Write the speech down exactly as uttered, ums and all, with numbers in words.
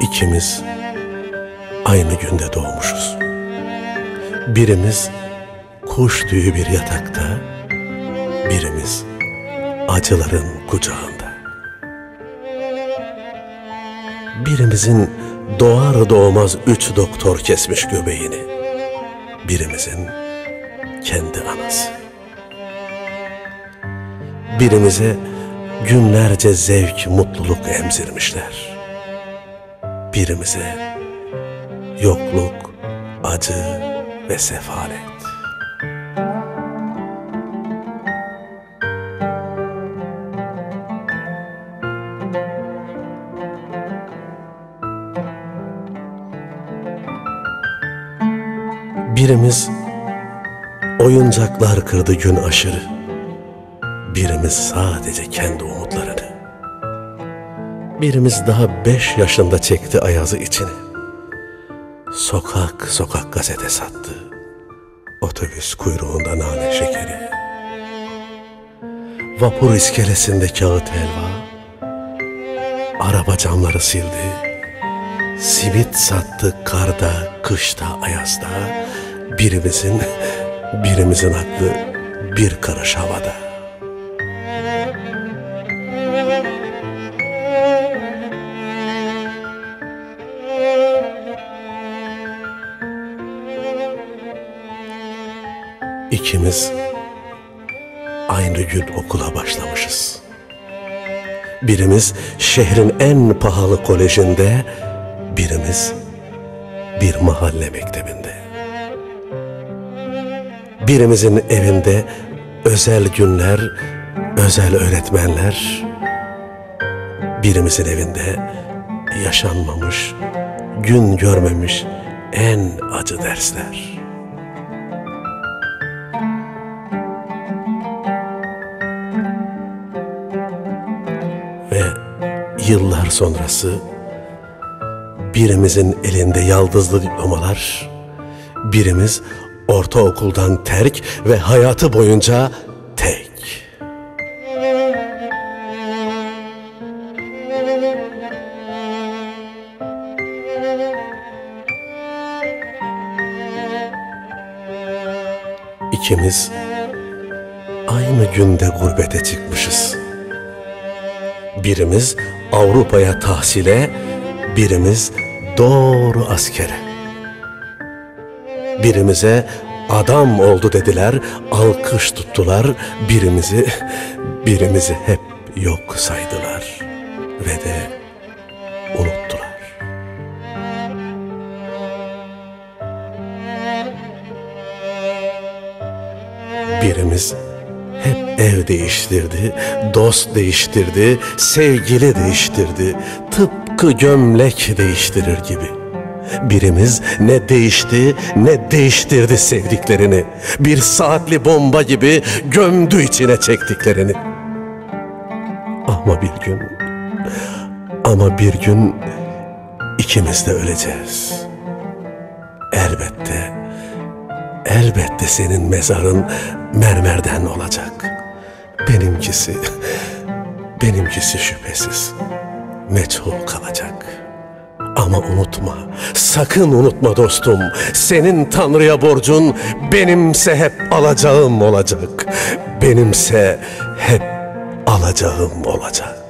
İkimiz aynı günde doğmuşuz. Birimiz kuş tüyü bir yatakta, birimiz acıların kucağında. Birimizin doğar doğmaz üç doktor kesmiş göbeğini, birimizin kendi anası. Birimize günlerce zevk, mutluluk emzirmişler. Birimize yokluk, acı ve sefalet. Birimiz oyuncaklar kırdı gün aşırı, birimiz sadece kendi umutlarını. Birimiz daha beş yaşında çekti ayazı içine. Sokak sokak gazete sattı, otobüs kuyruğunda nane şekeri. Vapur iskelesinde kağıt helva, araba camları sildi. Simit sattı karda, kışta, ayazda. Birimizin, birimizin aklı bir karış havada. İkimiz aynı gün okula başlamışız. Birimiz şehrin en pahalı kolejinde, birimiz bir mahalle mektebinde. Birimizin evinde özel günler, özel öğretmenler, birimizin evinde yaşanmamış, gün görmemiş en acı dersler. Ve yıllar sonrası birimizin elinde yaldızlı diplomalar, birimiz ortaokuldan terk ve hayatı boyunca tek. İkimiz aynı günde gurbete çıkmışız. Birimiz Avrupa'ya tahsile, birimiz doğru askere. Birimize adam oldu dediler, alkış tuttular, birimizi, birimizi hep yok saydılar ve de unuttular. Birimiz hep ev değiştirdi, dost değiştirdi, sevgili değiştirdi, tıpkı gömlek değiştirir gibi. Birimiz ne değişti ne değiştirdi sevdiklerini, bir saatli bomba gibi gömdü içine çektiklerini. Ama bir gün, ama bir gün ikimiz de öleceğiz. Elbette, elbette senin mezarın mermerden olacak. Benimkisi, benimkisi şüphesiz meçhul kalacak. Ama unutma, sakın unutma dostum, senin Tanrı'ya borcun benimse hep alacağım olacak. Benimse hep alacağım olacak.